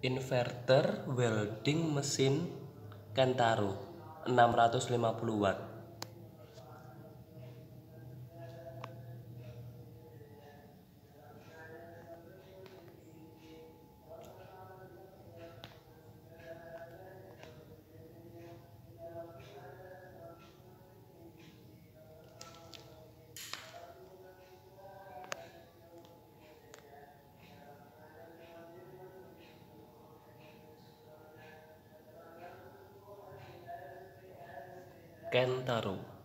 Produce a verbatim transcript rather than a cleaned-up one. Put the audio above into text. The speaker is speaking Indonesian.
Inverter welding mesin Kentaro enam ratus lima puluh watt. Kentaro